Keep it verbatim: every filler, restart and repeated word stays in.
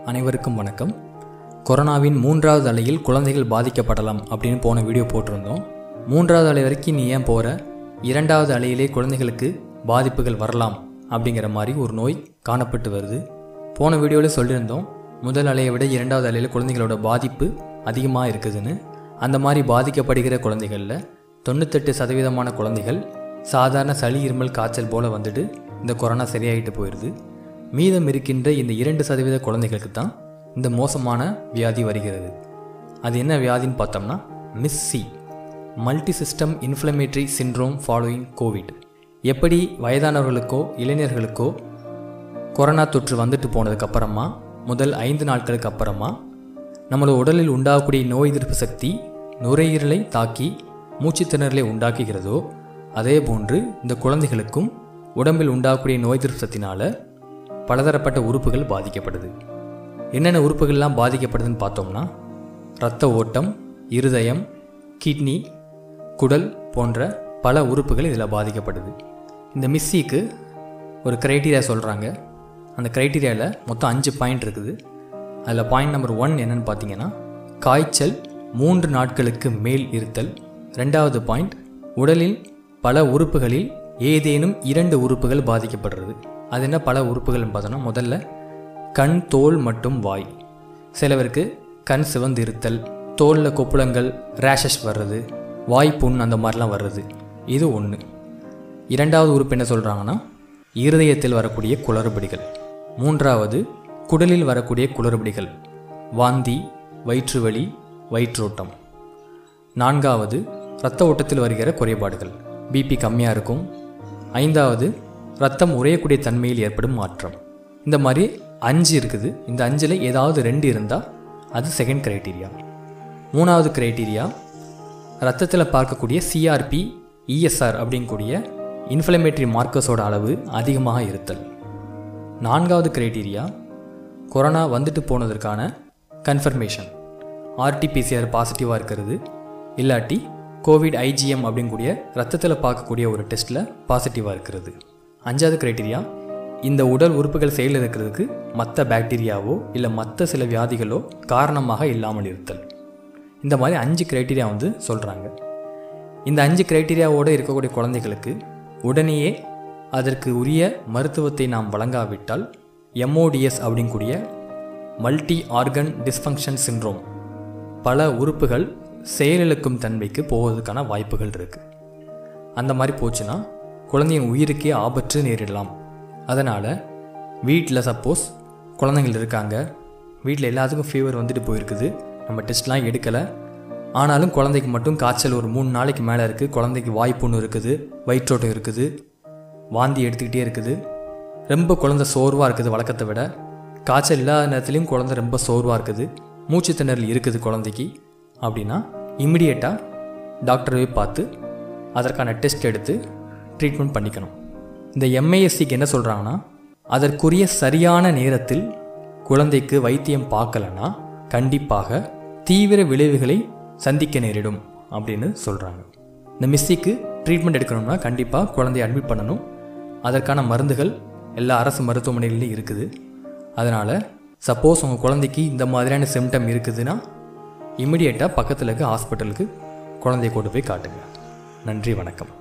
அனைவருக்கும் வணக்கம். கொரோனாவின் மூன்றாவது அலையில் குழந்தைகள் பாதிக்கப்படலாம் அப்படின்னு போன வீடியோ போட்டிருந்தோம். மூன்றாவது அலை வரைக்கும் நீ ஏன் போகிற, இரண்டாவது அலையிலே குழந்தைகளுக்கு பாதிப்புகள் வரலாம் அப்படிங்கிற மாதிரி ஒரு நோய் காணப்பட்டு வருது. போன வீடியோவில் சொல்லியிருந்தோம், முதல் அலையை விட இரண்டாவது அலையில் குழந்தைகளோட பாதிப்பு அதிகமாக இருக்குதுன்னு. அந்த மாதிரி பாதிக்கப்படுகிற குழந்தைகளில் தொண்ணூத்தெட்டு சதவீதமான குழந்தைகள் சாதாரண சளி இருமல் காய்ச்சல் போல் வந்துட்டு இந்த கொரோனா சரியாயிட்டு போயிடுது. மீதம் இருக்கின்ற இந்த இரண்டு சதவீத குழந்தைகளுக்கு தான் இந்த மோசமான வியாதி வருகிறது. அது என்ன வியாதின்னு பார்த்தோம்னா மிஸ்சி, multi system inflammatory syndrome following COVID. எப்படி வயதானவர்களுக்கோ இளைஞர்களுக்கோ கொரோனா தொற்று வந்துட்டு போனதுக்கப்புறமா முதல் ஐந்து நாட்களுக்கு அப்புறமா நம்மளோட உடலில் உண்டாகக்கூடிய நோய் எதிர்ப்பு சக்தி நுரையீரலை தாக்கி மூச்சுத்திணறலை உண்டாக்குகிறதோ, அதே போன்று இந்த குழந்தைகளுக்கும் உடம்பில் உண்டாகக்கூடிய நோய் எதிர்ப்பு சக்தினால் பலதரப்பட்ட உறுப்புகள் பாதிக்கப்படுது. என்னென்ன உறுப்புகள்லாம் பாதிக்கப்படுதுன்னு பார்த்தோம்னா இரத்த ஓட்டம், இருதயம், கிட்னி, குடல் போன்ற பல உறுப்புகள் இதில் பாதிக்கப்படுது. இந்த மிஸ்ஸிக்கு ஒரு க்ரைட்டீரியா சொல்கிறாங்க. அந்த க்ரைட்டீரியாவில் மொத்தம் அஞ்சு பாயிண்ட் இருக்குது. அதில் பாயிண்ட் நம்பர் ஒன் என்னென்னு பார்த்தீங்கன்னா காய்ச்சல் மூன்று நாட்களுக்கு மேல் இருத்தல். ரெண்டாவது பாயிண்ட், உடலில் பல உறுப்புகளில் ஏதேனும் இரண்டு உறுப்புகள் பாதிக்கப்படுறது. அது என்ன பல உறுப்புகள்னு பார்த்தோன்னா, முதல்ல கண், தோல் மற்றும் வாய். சிலவருக்கு கண் சிவந்து இருத்தல், தோலில் கொப்புளங்கள், ரேஷஸ் வர்றது, வாய்ப்புண் அந்த மாதிரிலாம் வர்றது. இது ஒன்று. இரண்டாவது உறுப்பு என்ன சொல்கிறாங்கன்னா இருதயத்தில் வரக்கூடிய குளறுபடிகள். மூன்றாவது குடலில் வரக்கூடிய குளறுபடிகள், வாந்தி, வயிற்று வலி, வயிற்றோட்டம். நான்காவது இரத்த ஓட்டத்தில் வருகிற குறைபாடுகள், பிபி கம்மியாக இருக்கும். ஐந்தாவது ரத்தம் உறையக்கூடிய தன்மையில் ஏற்படும் மாற்றம். இந்த மாதிரி அஞ்சு இருக்குது. இந்த அஞ்சில் ஏதாவது ரெண்டு இருந்தால் அது செகண்ட் க்ரைட்டீரியா. மூணாவது க்ரைட்டீரியா ரத்தத்தில் பார்க்கக்கூடிய சிஆர்பி, இஎஸ்ஆர் அப்படிங்கக்கூடிய இன்ஃப்ளமேட்டரி மார்க்கர்ஸோட அளவு அதிகமாக இருத்தல். நான்காவது க்ரைட்டீரியா கொரோனா வந்துட்டு போனதற்கான கன்ஃபர்மேஷன், ஆர்டிபிசிஆர் பாசிட்டிவாக இருக்கிறது, இல்லாட்டி கோவிட் ஐஜிஎம் அப்படிங்கக்கூடிய ரத்தத்தில் பார்க்கக்கூடிய ஒரு டெஸ்ட்டில் பாசிட்டிவாக இருக்கிறது. அஞ்சாவது க்ரைட்டீரியா இந்த உடல் உறுப்புகள் செயலில் இருக்கிறதுக்கு மற்ற பாக்டீரியாவோ இல்லை மற்ற சில வியாதிகளோ காரணமாக இல்லாமல் இருத்தல். இந்த மாதிரி அஞ்சு க்ரைட்டீரியா வந்து சொல்கிறாங்க. இந்த அஞ்சு க்ரைட்டீரியாவோடு இருக்கக்கூடிய குழந்தைகளுக்கு உடனேயே அதற்கு உரிய மருத்துவத்தை நாம் வழங்காவிட்டால் எம்ஓடிஎஸ் அப்படிங்கக்கூடிய மல்டி ஆர்கன் டிஸ்ஃபங்க்ஷன் சிண்ட்ரோம், பல உறுப்புகள் செயலிழக்கும் தன்மைக்கு போவதற்கான வாய்ப்புகள் இருக்குது. அந்த மாதிரி போச்சுன்னா குழந்தையின் உயிருக்கே ஆபத்து நேரிடலாம். அதனால் வீட்டில் சப்போஸ் குழந்தைங்கள் இருக்காங்க, வீட்டில் எல்லாத்துக்கும் ஃபீவர் வந்துட்டு போயிருக்குது, நம்ம டெஸ்ட்லாம் எடுக்கலை, ஆனாலும் குழந்தைக்கு மட்டும் காய்ச்சல் ஒரு மூணு நாளைக்கு மேலே இருக்குது, குழந்தைக்கு வாய்ப்புண்ணு இருக்குது, வயிற்றோட்டம் இருக்குது, வாந்தி எடுத்துக்கிட்டே இருக்குது, ரொம்ப குழந்தை சோர்வாக இருக்குது, வழக்கத்தை விட காய்ச்சல் இல்லாத நேரத்துலையும் குழந்தை ரொம்ப சோர்வாக இருக்குது, மூச்சு திணறல் இருக்குது குழந்தைக்கு அப்படின்னா இம்மிடியேட்டாக டாக்டரை பார்த்து அதற்கான டெஸ்ட் எடுத்து ட்ரீட்மெண்ட் பண்ணிக்கணும். இந்த எம்ஐஎஸ்சிக்கு என்ன சொல்கிறாங்கன்னா, அதற்குரிய சரியான நேரத்தில் குழந்தைக்கு வைத்தியம் பார்க்கலன்னா கண்டிப்பாக தீவிர விளைவுகளை சந்திக்க நேரிடும் அப்படின்னு சொல்கிறாங்க. இந்த மிஸ்ஸிக்கு ட்ரீட்மெண்ட் எடுக்கணும்னா கண்டிப்பாக குழந்தைய அட்மிட் பண்ணணும். அதற்கான மருந்துகள் எல்லா அரசு மருத்துவமனைகளிலும் இருக்குது. அதனால் சப்போஸ் உங்கள் குழந்தைக்கு இந்த மாதிரியான சிம்டம் இருக்குதுன்னா இம்மிடியேட்டாக பக்கத்தில் இருக்க ஹாஸ்பிட்டலுக்கு குழந்தைய கொண்டு போய் காட்டுங்க. நன்றி, வணக்கம்.